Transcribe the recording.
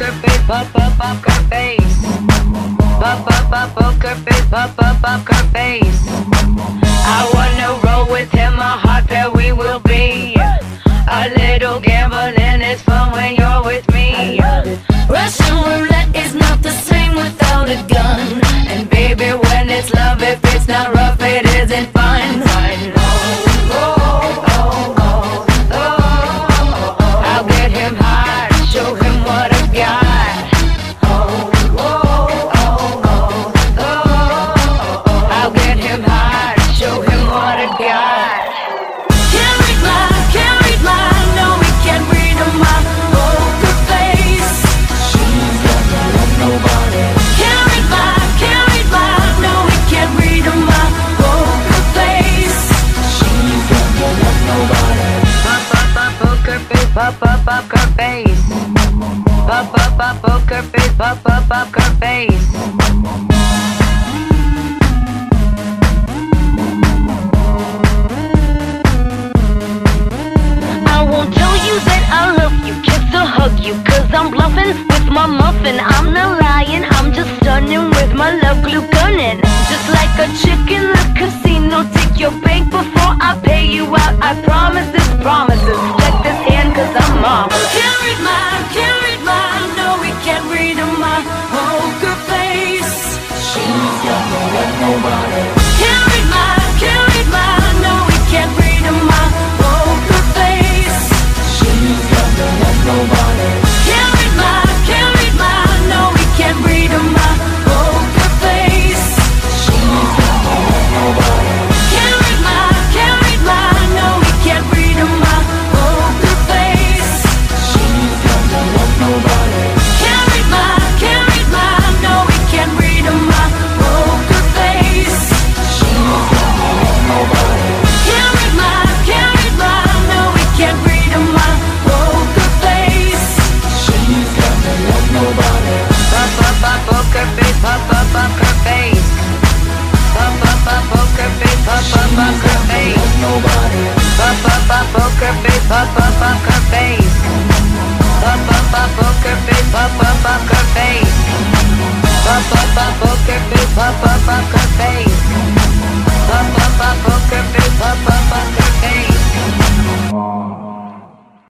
poker face, poker face. Poker face, poker face. I wanna roll with him, a hot pair we will be. A little gambling is fun when you're with me. Russian roulette is not the same without a gun. And baby, when it's love, if it's not rough, it isn't fun. I'll get him high, show him what I got. I'll get him high, show him what I got. Can't read my, no, we can't read my poker face. She's got no love, nobody. Can't read my, no, we can't read my poker face. She's got no love, nobody. Poker face, poker face. Poker face, poker face. I won't tell you that I love you, kiss or hug you, cause I'm bluffing with my muffin. I'm not lying, I'm just stunning with my love glue gunning. Just like a chick in the casino, take your bank before I pay you out. I promise this promises, check this hand cause I'm marvelous. Can't read my, no, we can't read my poker face. She's got no love, nobody. Can't read my, no, we can't read my poker face. She's got no love, nobody. Can't read my, no, we can't read my poker face. She's got no love, nobody. Can't read my, no, we can't read my poker face. She's got no love, nobody. Can't read my, no, we can't read my poker face. She's got no love, nobody. Can't read my, no, we can't read my poker face. She's got no love, nobody. Poker face, poker face. Poker face, poker face. Nobody. Poker face, poker face. Poker face, poker face. Poker face, poker face. Poker face, poker face.